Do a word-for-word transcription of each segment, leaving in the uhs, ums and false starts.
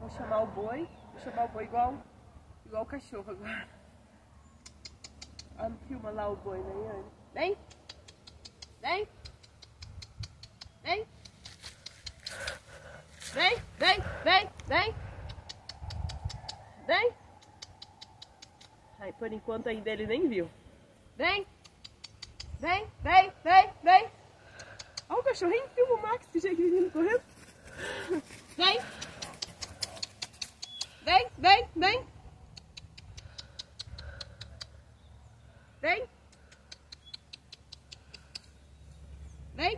Vou chamar o boi. Vou chamar o boi igual, igual o cachorro agora. Olha, filma lá o boi, né, Yane? Vem! Vem! Vem! Vem! Vem! Vem! Vem! Vem! Aí, por enquanto ainda ele nem viu. Vem! Vem! Vem! Vem! Vem! Olha o cachorrinho, filma o Max, que jeito que ele correndo. Vem! Vem! Vem! Vem! Vem! Vem!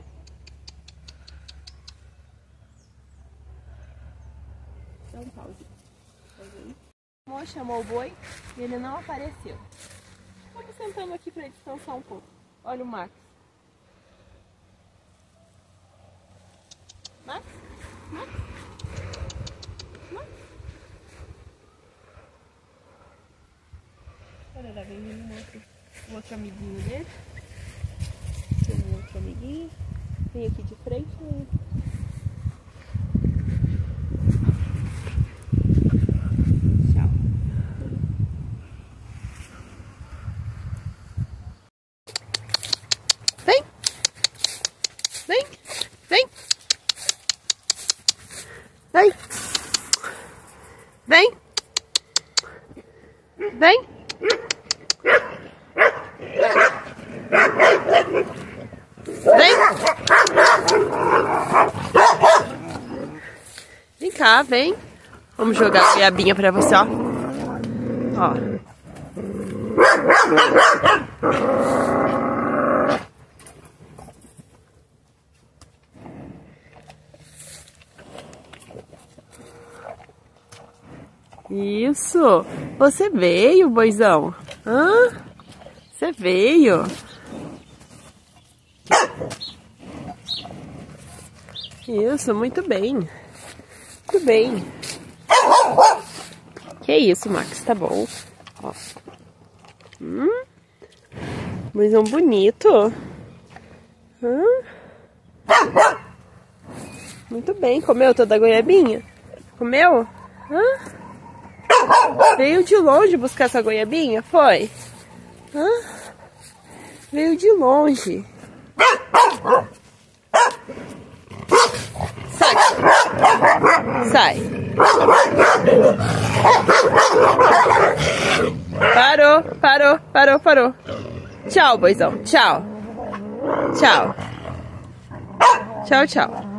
Dá um pause. O amor chamou o boi e ele não apareceu. Vamos sentando aqui para descansar um pouco. Olha o Max. Max? Max? Max? Olha lá, vem um outro, um outro amiguinho dele. Tem um outro amiguinho. Vem aqui de frente. Tchau. Vem! Vem! Vem! Vem! Vem! Vem! Vem! Vem cá, vem. Vamos jogar a goiabinha pra você, ó. Ó. Isso! Você veio, boizão? Hã? Você veio? Isso, muito bem. Muito bem. Que isso, Max, tá bom. Ó. Hum? Boizão bonito. Hã? Muito bem. Comeu toda a goiabinha? Comeu? Hã? Veio de longe buscar essa goiabinha? Foi? Hã? Veio de longe. Sai! Sai! Parou, parou, parou, parou. Tchau, boizão. Tchau. Tchau. Tchau, tchau.